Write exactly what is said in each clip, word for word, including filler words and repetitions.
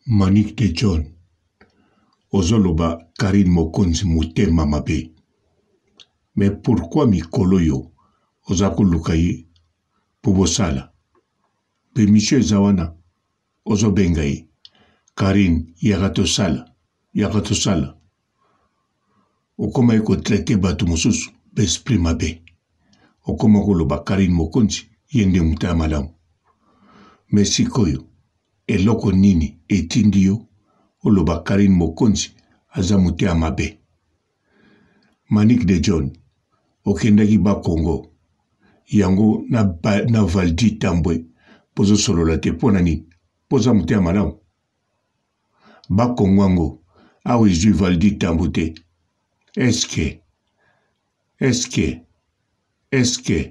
Manik de John, ozoloba Karine Mokonzi mutema mabe. Mais pourquoi mikolo yo ozako lukaye pubosala? Be monsieur Zawana ozo bengaye Karine yagato sala, yagato sala. Okoma eko traité batu mususu besprit mabe. Okoma koloba Karine Mokonzi yende mutama malamu. Mais sikoyo eloko nini etindi yo oloba Karine Mokonzi aza mutea mabe. Manik de John okendaki ba Congo yango na, ba, na Valdi Tambwe pozo solola te pona nini poza mutea malamu. Ba Congo ango awe zui Valdi Tambwe te. Eske eske eske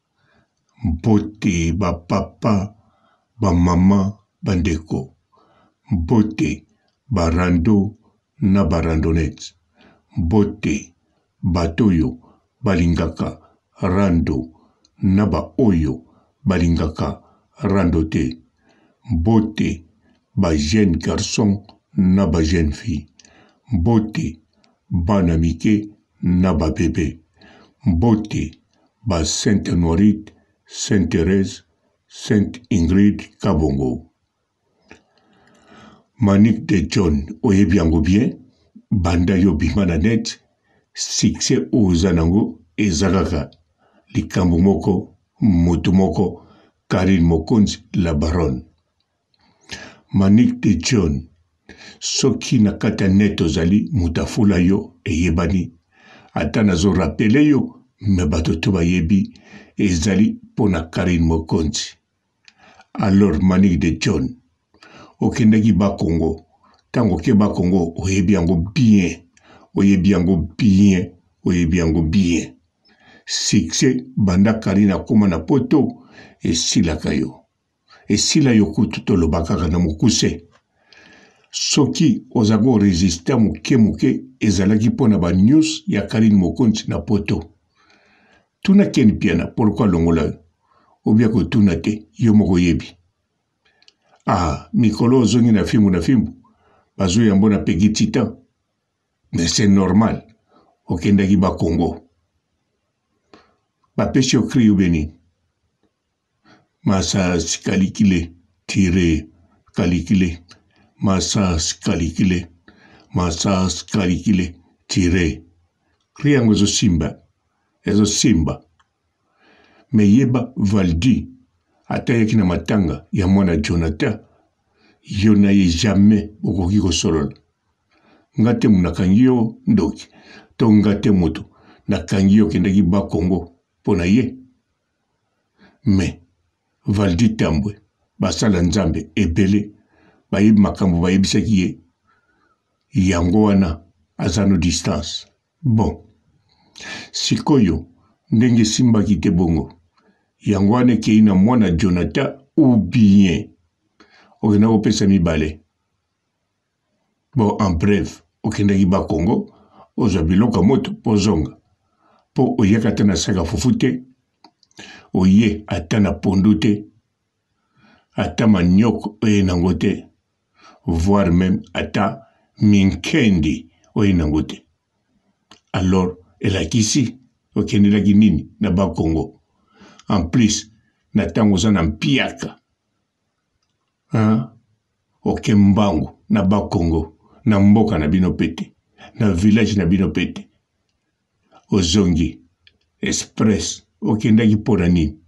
mbote ba papa ba mama bandeko mbote barando na barandonete mbote batoyo balingaka rando na ba oyo balingaka rando te mbote ba jeune garçon na ba jeune fille mbote bana mike na ba bébé mbote ba Sainte Norite, Sainte Thérèse, Sainte Ingrid Kabongo. Manik de John oyebi yango bien banda yo bimana net succès ozanango ezakaka likambo moko moto moko Karine Mokonzi la baronne. Manik de John soki na kata net ozali mutafula yo eyebani ata nazo rappele yo me bato to bayebi ezali pona Karine Mokonzi. Alors Manik de John okendaki ba Congo tango ke ba Congo oyebi yango bien oyebi yango bien oyebi yango bien succès banda Karine akoma na poto esilaka yo esila yo kutu tolobaka na mokuse soki ozago resista muke muke ezalaki pona ba news ya Karine Mokonzi na poto tuna ken piana pourquoi longola obia ko tuna te yo moko yebi. Ah, mikolo ozongi na fimbu na fimbu bazo yambo na pegi titan. Mais c'est normal okendaki ba Congo bapesi yo cri ubeni masas kalikile tire kalikile masas kalikile masas kalikile tire cri yango ezo simba ezo simba me yeba Valdi ata yaki na matanga ya mwana Jonathan yo na ye jamais okoki kosolola ngate munakangi yo ndoki to ngate mutu nakangi yo kendaki ba Congo pona ye me Valdi Tambwe basala nzambe ebele bayebi makambo bayebisaki ye yango wana azano distance. Bon sikoyo ndenge simbaki te bongo yango wana ekei na mwana Jonathan ou bien okenda kopesa mibale. Bon en bref okendaki ba Congo ozwa biloko moto pozonga po oyeka ata na saka fufu te oye ata na pondu te ata manioko oye nango te voire même ata minkendi oye nango te. Alors elakisi okendelaki nini na ba Congo en plus na tango za na mpiaka hein? Oke mbangu na ba Congo na mboka na bino pete na village na bino pete ozongi express okendaki pona nini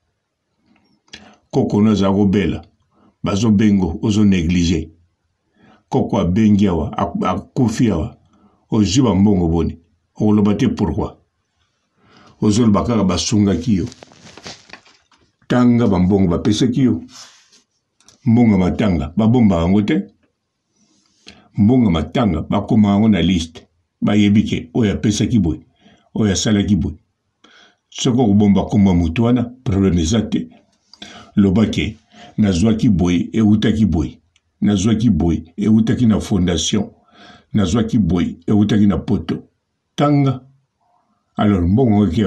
koko naza kobela bazo bengo ozo négligé koko abengi awa akufi awa ozwi ba mbongo boni okoloba te pourquoi ozoloba kaka basungaki yo tanga bambongo bapesaki yo mbongo matanga babomba yango te mbongo matanga bakoma yango na liste bayebi ke oyo apesaki boye oyo asalaki boye soki okobomba komba mutu wana problème eza te loba ke nazwaki boye eutaki boye nazwaki boye eutaki na fondation nazwaki boye eutaki na poto tanga. Alors mbongo ke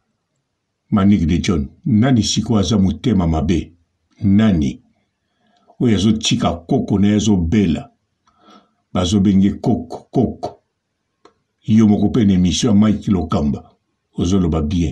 Manik de John nani siko aza mutema mabe nani oyo azotika koko na ye azobela bazobenge koko koko yo moko mpe na émission ya Mike Lokamba ozoloba bien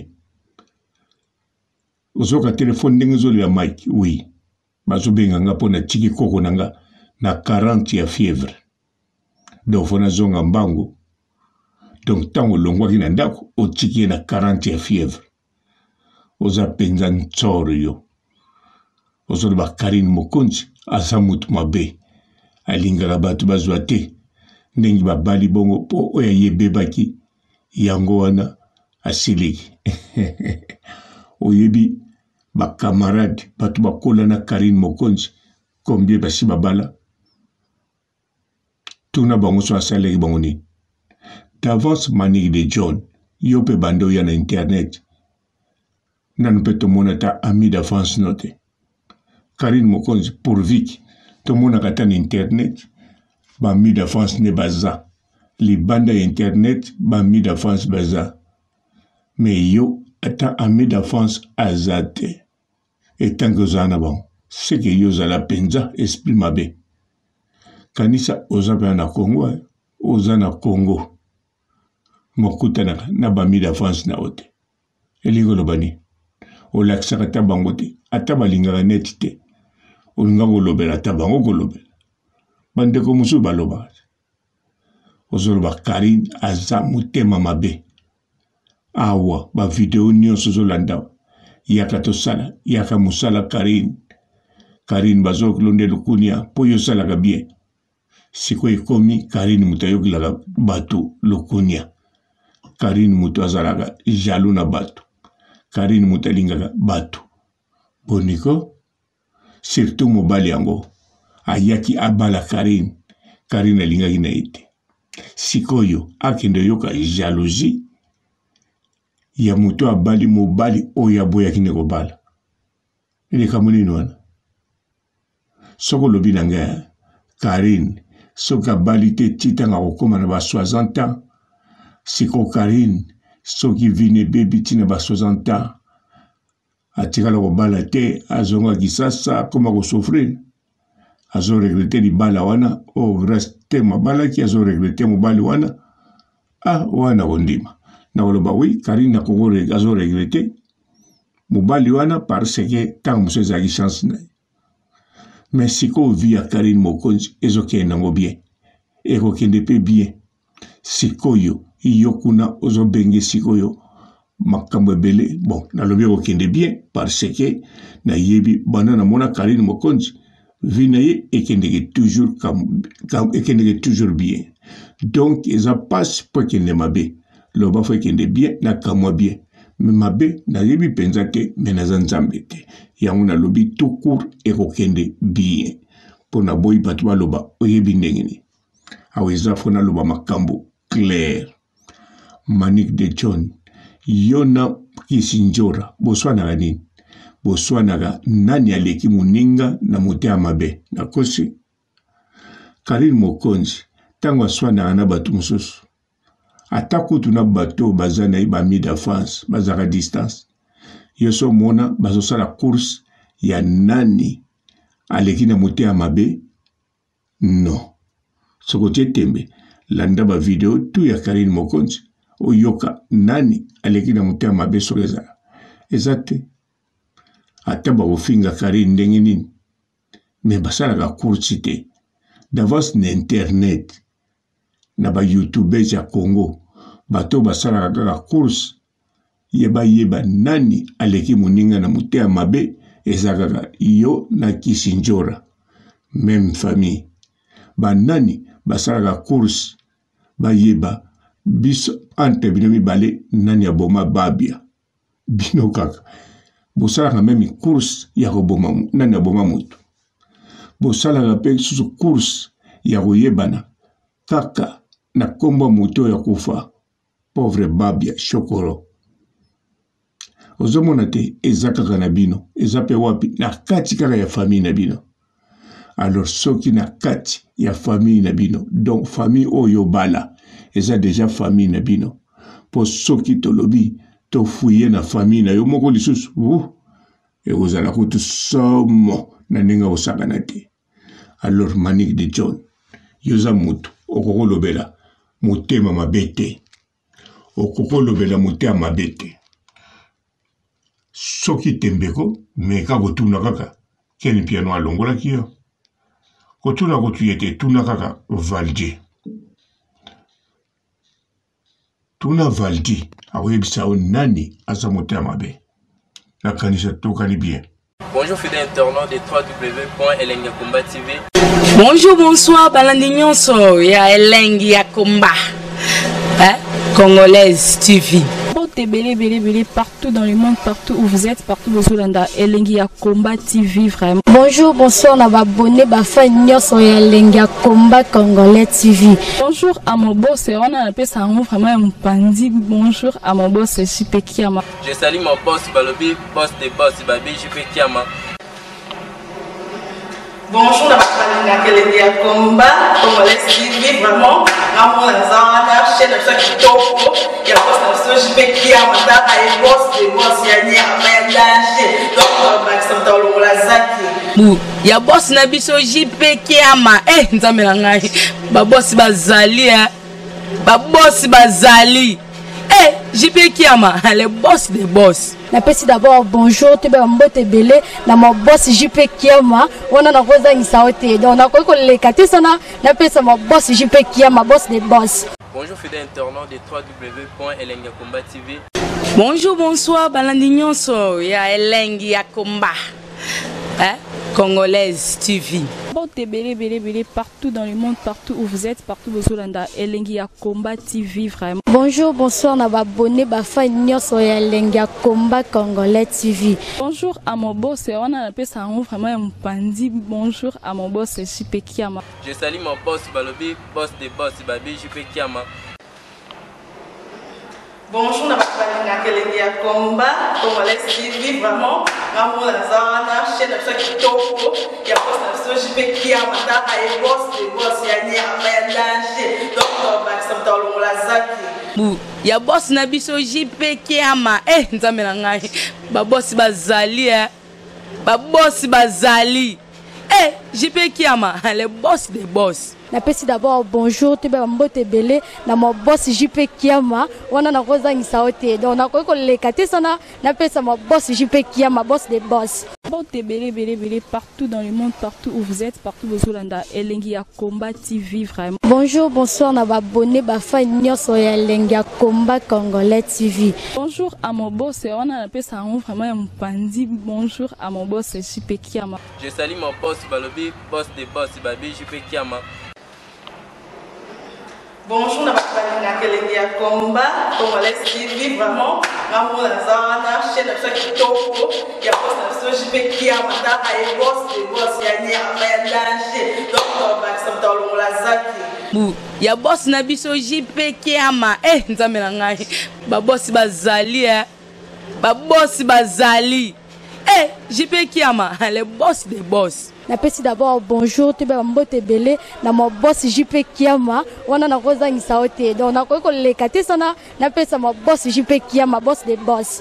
ozoka telefone ndenge ezolela Mike oui bazobenga nga mpo na tiki koko na nga na quarante ya fièvre donc fo nazonga mbangu donc ntango olongwaki na ndako otiki ye na quarante ya fièvre oza mpenza ntsoro yo ozoloba Karine Mokonzi aza mutu mabe alingaka bato bazwa te ndenge babali bongo mpo oyo ayebebaki yango wana asiliki oyebi bakamarade bato bakola na Karine Mokonzi combien basi babala tuna bango so asaleki bango nini d'avance Manick de John yo mpe bande oya na internet nanu mpe tomona ta ami d'avance note Karine Mokonzi pourviki tomonaka ta na internet bami d'avance ne baza libanda ya internet bami d'avance baza me yo ata ami d'avance aza te etanke oza na bango seke yo ozala mpenza esprit mabe kanisa oza mpe na Congo oza na Congo mokutanaka na bami d'avance na yo te elingi oloba nini olakisaka ta bango te ata balingaka neti te olinga kolobela ata bango kolobela bandeko mosusu balobaka ozoloba Karine aza motema mabe awa bavideo nyonso ozolanda yaka tosala yaka mosala Karine Karine bazokolonde lukunia mpo yo osalaka bien sikoyo ekomi Karine moto ayokelaka bato lukunia Karine moto azalaka jaloux na bato Karine moto alingaka bato boniko surtout mobali yango ayaki abala Karine Karine alingaki na ye te sikoyo akende yoka jalousie ya moto abali mobali oyo aboyaki ne kobala eleka nini wana soko olobi na ngai Karine soki abali te titanga kokóma na ba soixante ans siko Karine soki vine bebi tina ba soixante ans atikala kobala te azonga kisasa akoma kosofrir azo regrete libala wana o grâce te mabalaki azo regrete mobali wana ah wana kondima na koloba oui Karine na kongo azo regrete mobali wana parce que ntango mosu ezalaki chance na ye mais sikoyo vi ya Karine Mokonzi ezokende nango bien ekokende mpe bien sikoyo yo kuna ozobenge sikoyo makambo ebele bon nalobi ekokende bien parce que nayebi banda namona Karine Mokonzi vi na ye ekendeke toujours ekendeke toujours bien donc eza pasi mpo ekende mabe loba fo ekende bien nakamwa bien me mabe nayebi mpenza te me naza nzambe te yango nalobi tout court ekokende bien mpo naboyi bato baloba oyebi ndenge nini awa eza fo naloba makambo clair Manick de John yo na Kisinjora boswanaka nini boswanaka nani aleki moninga na motema mabe nakosi Karine Mokonzi ntango aswanaka na bato mosusu ata kutu na bato baza na ye bami d'avance bazaka distance yo so mona bazosala course ya nani aleki na motema mabe non soko tie tembe landa ba video tu ya Karine Mokonzi oyoka nani aleki na motema mabe soki ezala eza te ata bakofinga Karine ndenge nini me basalaka course te d'avance na internet na ba youtubers ya Congo bato basalaka kaka course yeba yeba nani aleki moninga na motema mabe eza kaka yo na Kisinjora même famille ba nani basalaka course bayeba biso entre bino mibale nani aboma babia bino kaka bosalaka même course ya koboma nani aboma moto bosalaka mpe susu course ya koyebana kaka na kombo moto ya kufa pauvre babia chokoro ozomona te eza kaka na bino eza mpe wapi na kati kaka ya famille na bino alors soki na kati ya famille na bino donc famille oyo bala eza déjà famille na bino po soki tolobi tofuye na famille na yo moko lisusu ekozala kutu somo na ndenge osakana te Alors Manick de John, yoza mutu, okoko lobela, motema mabete. Okoko lobela motema mabete. Soki tembeko, meka kotuna kaka, keni piano alongola kiyo. Kotuna kotuyete, tuna kaka, Valdi. Tuna Valdi, awebisa nani asa motema mabe. La kanisa tokani bien. Bonjour fidèles internautes de w w w point elengi akomba T V. Bonjour, bonsoir, balandi nyonso ya Elengi Akomba, hein? Congolaise T V. Belé, belé, belé, partout dans le monde, partout où vous êtes, partout où vous êtes, Elengi Akomba T V, vraiment. Bonjour, bonsoir, on a abonné, bah, fan nyonso ya Elengi Akomba Congolais T V. Bonjour à mon boss, on a appelé ça vraiment un pandi. Bonjour à mon boss, J P Kiama. Je salue mon boss Balobi, boss des boss, Babi, J P Kiama. Bonjour, la Elengi Akomba Congolais T V, vraiment. Amour, la zana, chaîne de ça qui topo, il y a pas de J P Kiama, t'as un boss, des boss, il y a un danger. Donc, on va s'entendre la zaki. Il y a boss Nabiso J P Kiama, eh, nzamela ngai, ba boss bazali, hein, ba boss bazali. Eh, J P Kiama, le boss des boss. Na pesi d'abord bonjour, tu be mbote belé, na mon boss J P Kiama, on a koza ngisaote. Donc na ko ko le katisana, na pesa mon boss J P Kiama, boss des boss. Bonjour fidèles internautes de w w w point elengi akomba T V. Bonjour, bonsoir, balandi nyonso ya Elengi Akomba, hein? Congolaise T V. Belé, belé, belé, partout dans le monde, partout où vous êtes, partout où vous êtes, Elengi Akomba T V, vraiment. Bonjour, bonsoir, on a abonné, bah, fan nyonso ya Elengi Akomba Congolais T V. Bonjour à mon boss, on a appelé ça vraiment un pandi. Bonjour à mon boss, J P Kiama. Je salue mon boss Balobi, boss des boss, Babi, J P Kiama. Bonjour, la Elengi Akomba Congolais T V, vraiment. Amour, la zana, chaîne de ça qui topo, il y a pas de J P Kiama, t'as un boss, des boss, il y a un danger. Donc, on va s'entendre la zaki. Il y a boss Nabiso J P Kiama, eh, nzamela ngai, ba boss bazali, hein, ba boss bazali. Eh, J P Kiama, le boss des boss. Na pesi d'abord bonjour, tu be mbote belé, na mon boss J P Kiama, on a koza ngisaote. Donc na ko ko le katisana, na pesa mon boss J P Kiama, boss des boss. Belé, belé, belé, partout dans le monde, partout où vous êtes, partout où vous êtes, Elengi Akomba T V, vraiment. Bonjour, bonsoir, on a abonné, bah, fan nyonso ya Elengi Akomba Congolais T V. Bonjour à mon boss, on a appelé ça vraiment un pandi. Bonjour à mon boss, J P Kiama. Je salue mon boss Balobi, boss des boss, Babi, J P Kiama. Bonjour, la Elengi Akomba Congolais T V, vraiment. Amour, la zana, chaîne de ça qui topo, il y a pas de J P Kiama, t'as un boss, des boss, il y a un danger. Donc, on va s'entendre la zaki. Il y a boss Nabiso J P Kiama, eh, nzamela ngai, ba boss bazali, hein, ba boss bazali. Eh, J P Kiama, le boss des boss. Na pesi d'abord bonjour, tu be mbote belé, na mon boss J P Kiama, on a koza ngisaote. Donc na ko ko le katisana, na pesa mon boss J P Kiama, boss des boss.